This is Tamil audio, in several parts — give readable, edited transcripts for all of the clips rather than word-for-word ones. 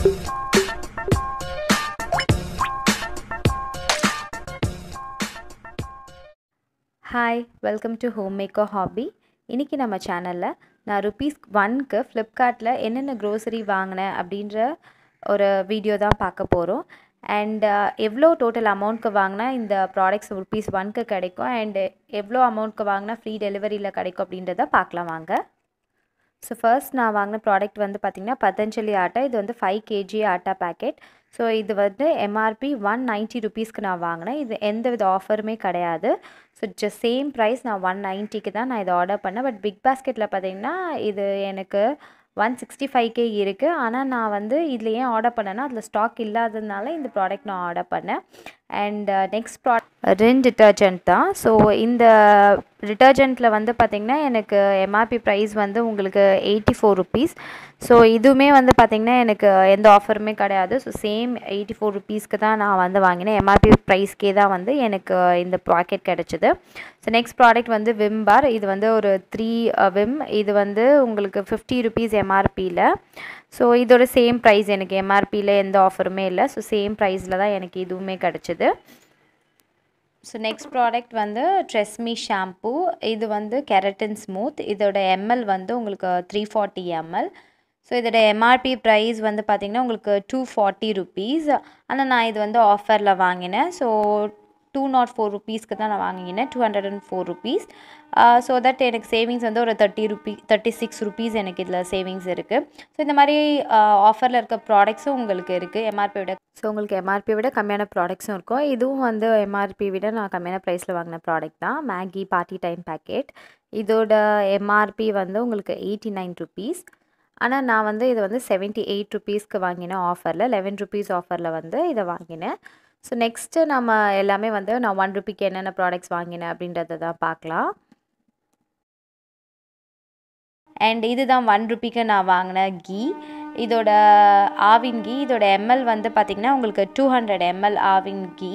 Hi, welcome to home maker hobby. இன்றைக்கி நம்ம சேனலில் நான் ₹1க்கு ஃப்ளிப்கார்ட்டில் என்னென்ன க்ரோசரி வாங்கினேன் அப்படின்ற ஒரு வீடியோ தான் பார்க்க போகிறோம். அண்ட் எவ்வளோ டோட்டல் அமௌண்ட்க்கு வாங்கினா இந்த ப்ராடக்ட்ஸ் ₹1க்கு கிடைக்கும், அண்டு எவ்வளோ அமௌண்ட்க்கு வாங்கினா ஃப்ரீ டெலிவரியில் கிடைக்கும் அப்படின்றத பார்க்கலாம் வாங்க. ஸோ ஃபர்ஸ்ட் நான் வாங்கின ப்ராடக்ட் வந்து பார்த்திங்கன்னா பதஞ்சலி ஆட்டா. இது வந்து 5 kg ஆட்டா பேக்கெட். ஸோ இது வந்து எம்ஆர்பி ₹190க்கு நான் வாங்கினேன். இது எந்த வித ஆஃபருமே கிடையாது. So just same price. நான் 190க்கு தான் நான் இதை ஆர்டர் பண்ணேன். பட் பிக் பாஸ்கெட்டில் பார்த்திங்கன்னா இது எனக்கு 165K இருக்குது. ஆனால் நான் வந்து இதில் ஏன் ஆர்டர் பண்ணேன்னா அதில் ஸ்டாக் இல்லாததுனால இந்த ப்ராடக்ட் நான் ஆர்டர் பண்ணேன். அண்ட் நெக்ஸ்ட் ரின் டிட்டர்ஜென்ட் தான். ஸோ இந்த டிட்டர்ஜென்ட்டில் வந்து பார்த்திங்கன்னா எனக்கு எம்ஆர்பி ப்ரைஸ் வந்து உங்களுக்கு ₹84. ஸோ இதுவுமே வந்து பார்த்திங்கன்னா எனக்கு எந்த ஆஃபருமே கிடையாது. ஸோ சேம் ₹84க்கு தான் நான் வந்து வாங்கினேன். எம்ஆர்பி ப்ரைஸ்க்கே தான் வந்து எனக்கு இந்த பாக்கெட் கிடச்சிது. ஸோ நெக்ஸ்ட் ப்ராடக்ட் வந்து விம் பார். இது வந்து ஒரு 3 விம். இது வந்து உங்களுக்கு ₹50 எம்ஆர்பியில். ஸோ இதோட சேம் ப்ரைஸ், எனக்கு எம்ஆர்பியில் எந்த ஆஃபருமே இல்லை. ஸோ சேம் ப்ரைஸில் தான் எனக்கு இதுவுமே கிடச்சிது. ஸோ நெக்ஸ்ட் ப்ராடக்ட் வந்து ட்ரெஸ்மி ஷாம்பூ. இது வந்து கெரட்டின் ஸ்மூத். இதோட எம்எல் வந்து உங்களுக்கு 340 ml. ஸோ இதோட எம்ஆர்பி ப்ரைஸ் வந்து பார்த்திங்கன்னா உங்களுக்கு ₹240. ஆனால் நான் இது வந்து ஆஃபரில் வாங்கினேன். ஸோ ₹204க்கு தான் நான் வாங்கினேன். ₹204. ஸோ தட் எனக்கு சேவிங்ஸ் வந்து ஒரு ₹36 எனக்கு இதில் சேவிங்ஸ் இருக்குது. ஸோ இந்த மாதிரி ஆஃபரில் இருக்க ப்ராடக்ட்ஸும் உங்களுக்கு இருக்குது எம்ஆர்பி விட. ஸோ உங்களுக்கு எம்ஆர்பி விட கம்மியான ப்ராடக்ட்ஸும் இருக்கும். இதுவும் வந்து எம்ஆர்பி விட நான் கம்மியான ப்ரைஸில் வாங்கின ப்ராடக்ட் தான். Maggi party time packet. இதோட எம்ஆர்பி வந்து உங்களுக்கு ₹89. ஆனால் நான் வந்து இதை வந்து ₹78க்கு வாங்கினேன் ஆஃபரில். ₹11 ஆஃபரில் வந்து இதை வாங்கினேன். ஸோ நெக்ஸ்ட்டு நம்ம எல்லாமே வந்து நான் ₹1க்கு என்னென்ன ப்ராடக்ட்ஸ் வாங்கினேன் அப்படின்றத தான் பார்க்கலாம். அண்ட் இதுதான் ₹1க்கு நான் வாங்கின கீ. இதோட ஆவின் கீ. இதோட எம்எல் வந்து பார்த்திங்கன்னா உங்களுக்கு 200 ml Aavin ghee.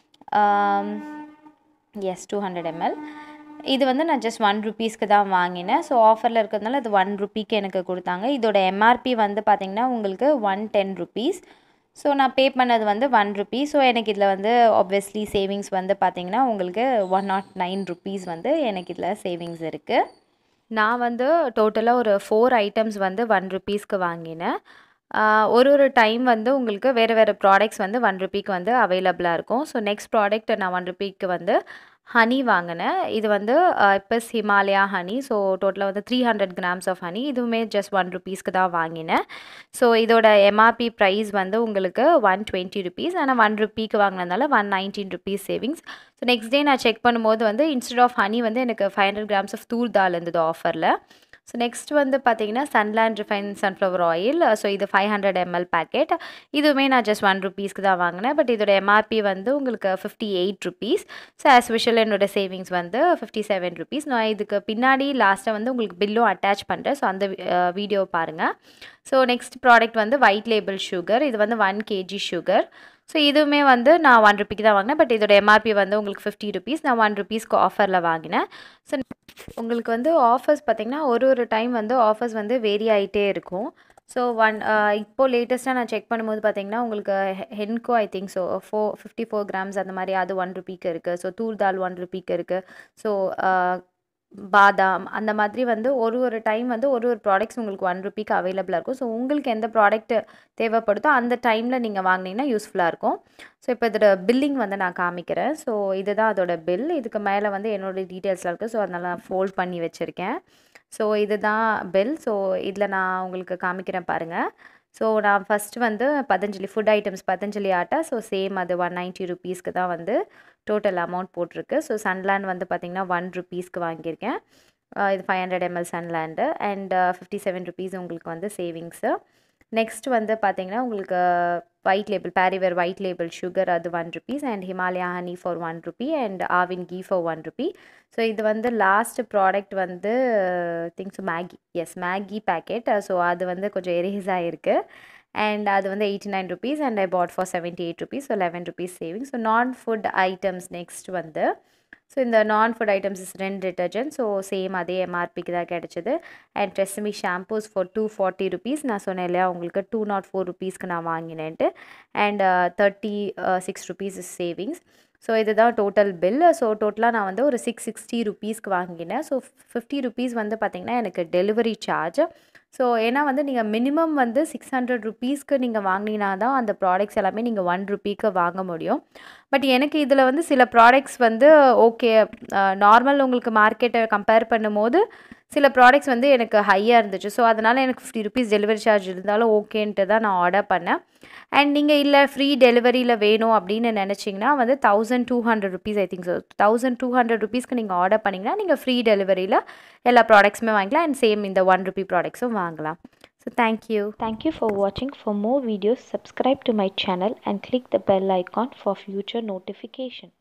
Yes 200 ml. இது வந்து நான் ஜஸ்ட் ₹1க்கு தான் வாங்கினேன். ஸோ ஆஃபரில் இருக்கிறதுனால இது ₹1க்கு எனக்கு கொடுத்தாங்க. இதோட எம்ஆர்பி வந்து பார்த்திங்கன்னா உங்களுக்கு ₹110. ஸோ நான் பே பண்ணது வந்து ₹1. ஸோ எனக்கு இதில் வந்து ஆப்வியஸ்லி சேவிங்ஸ் வந்து பார்த்திங்கன்னா உங்களுக்கு ₹109 வந்து எனக்கு இதில் சேவிங்ஸ் இருக்குது. நான் வந்து டோட்டலாக ஒரு 4 ஐட்டம்ஸ் வந்து ₹1க்கு வாங்கினேன். ஒரு டைம் வந்து உங்களுக்கு வேறு ப்ராடக்ட்ஸ் வந்து ₹1க்கு வந்து அவைலபிளாக இருக்கும். ஸோ நெக்ஸ்ட் ப்ராடக்ட் நான் ₹1க்கு வந்து ஹனி வாங்கினேன். இது வந்து இப்பஸ் ஹிமாலயா ஹனி. ஸோ டோட்டலாக வந்து 300 grams ஆஃப் ஹனி. இதுவுமே ஜஸ்ட் ₹1க்கு தான் வாங்கினேன். ஸோ இதோட எம்ஆர்பி ப்ரைஸ் வந்து உங்களுக்கு ₹120. ஆனால் ₹1க்கு வாங்கினதுனால ₹119 சேவிங்ஸ். ஸோ நெக்ஸ்ட் டே நான் செக் பண்ணும்போது வந்து இன்ஸ்டெட் ஆஃப் ஹனி வந்து எனக்கு 500 grams ஆஃப் தூர் தால் இருந்தது ஆஃபரில். ஸோ நெக்ஸ்ட் வந்து பார்த்திங்கன்னா Sunland refine sunflower oil. So இது 500 ml பேக்கெட். இதுவுமே நான் ஜஸ்ட் ₹1க்கு தான் வாங்கினேன். பட் இதோட எம்ஆர்பி வந்து உங்களுக்கு ₹58. ஸோ ஆஸ் யூஷுவல் என்னோட சேவிங்ஸ் வந்து ₹57. நான் இதுக்கு பின்னாடி லாஸ்ட்டாக வந்து உங்களுக்கு பில்லும் அட்டாச் பண்ணுறேன். ஸோ அந்த வீடியோ பாருங்கள். ஸோ நெக்ஸ்ட் ப்ராடக்ட் வந்து ஒயிட் லேபிள் சுகர். இது வந்து 1 kg சுகர். ஸோ இதுவுமே வந்து நான் ₹1க்கு தான் வாங்கினேன். பட் இதோட எம்ஆர்பி வந்து உங்களுக்கு ₹50. நான் ₹1க்கு ஆஃபரில் வாங்கினேன். ஸோ உங்களுக்கு வந்து ஆஃபர்ஸ் பார்த்திங்கன்னா ஒரு டைம் வந்து ஆஃபர்ஸ் வந்து வேரி ஆகிட்டே இருக்கும். ஸோ இப்போது லேட்டஸ்ட்டாக நான் செக் பண்ணும்போது பார்த்திங்கன்னா உங்களுக்கு Henko I think so 54 grams அந்த மாதிரி அது ₹1க்கு இருக்குது. ஸோ தூர் தால் ₹1க்கு இருக்குது. ஸோ பாதாம் அந்த மாதிரி வந்து ஒரு டைம் வந்து ஒரு ப்ராடக்ட்ஸ் உங்களுக்கு ₹1க்கு அவைலபிளாக இருக்கும். ஸோ உங்களுக்கு எந்த ப்ராடக்ட் தேவைப்படுதோ அந்த டைமில் நீங்கள் வாங்கினீங்கன்னா யூஸ்ஃபுல்லாக இருக்கும். ஸோ இப்போ இதோட பில்லிங் வந்து நான் காமிக்கிறேன். ஸோ இதுதான் அதோட பில். இதுக்கு மேலே வந்து என்னோடய டீட்டெயில்ஸ்லாம் இருக்குது. ஸோ அதனால் நான் ஃபோல்ட் பண்ணி வச்சுருக்கேன். ஸோ இதுதான் பில். ஸோ இதில் நான் உங்களுக்கு காமிக்கிறேன் பாருங்கள். ஸோ நான் ஃபஸ்ட்டு வந்து Patanjali food items Patanjali atta. So same அது ₹190க்கு தான் வந்து டோட்டல் அமௌண்ட் போட்டிருக்கு. ஸோ சன்லேண்ட் வந்து பார்த்திங்கன்னா ₹1க்கு வாங்கியிருக்கேன். இது 500 ml சன்லேண்டு. அண்ட் ₹57 உங்களுக்கு வந்து சேவிங்ஸு. நெக்ஸ்ட் வந்து பார்த்திங்கன்னா உங்களுக்கு white label Parryware white label sugar அது ₹1 and Himalaya honey for ₹1 and Aavin ghee for ₹1. So இது வந்து லாஸ்ட் ப்ராடக்ட் வந்து things Maggi. Yes Maggi packet. So அது வந்து கொஞ்சம் எரேஸ் ஆகிருக்கு. அண்ட் அது வந்து ₹89 and I bought for ₹78. So ₹11 saving. So நான் ஃபுட் ஐட்டம்ஸ் நெக்ஸ்ட் வந்து ஸோ இந்த நான் food items is Rin detergent. So same அதே எம்ஆர்பிக்கு தான் கிடச்சிது. And TRESemmé shampoos for 240 rupees. நான் சொன்னேன் இல்லையா உங்களுக்கு 204 rupeesக்கு நான் வாங்கினேன்ட்டு. And 36 rupees is savings. So இதுதான் டோட்டல் பில். ஸோ டோட்டலாக நான் வந்து ஒரு 660 rupeesக்கு வாங்கினேன். ஸோ 50 rupees வந்து பார்த்திங்கன்னா எனக்கு டெலிவரி சார்ஜ். ஸோ ஏன்னா வந்து நீங்கள் மினிமம் வந்து 600 rupeesக்கு நீங்கள் வாங்கினீங்கன்னா தான் அந்த ப்ராடக்ட்ஸ் எல்லாமே நீங்கள் 1 rupeeக்கு வாங்க முடியும். பட் எனக்கு இதில் வந்து சில ப்ராடக்ட்ஸ் வந்து ஓகே, நார்மல் உங்களுக்கு மார்க்கெட்டை கம்பேர் பண்ணும்போது சில ப்ராடக்ட்ஸ் வந்து எனக்கு ஹையாக இருந்துச்சு. ஸோ அதனால் எனக்கு 50 rupees டெலிவரி சார்ஜ் இருந்தாலும் ஓகேன்ட்டு தான் நான் ஆர்டர் பண்ணேன். அண்ட் நீங்கள் இல்லை ஃப்ரீ டெலிவரியில் வேணும் அப்படின்னு நினச்சிங்கன்னா வந்து 1200 rupees ஐ திங்க். ஸோ 1200 rupeesக்கு நீங்கள் ஆர்டர் பண்ணிங்கன்னா நீங்கள் ஃப்ரீ டெலிவரியில் எல்லா ப்ராடக்ட்ஸுமே வாங்கிக்கலாம். அண்ட் சேம் இந்த 1 rupee ப்ராடக்ட்ஸும் வாங்கலாம். So thank you. Thank you for watching. For more videos, subscribe to my channel and click the bell icon for future notification.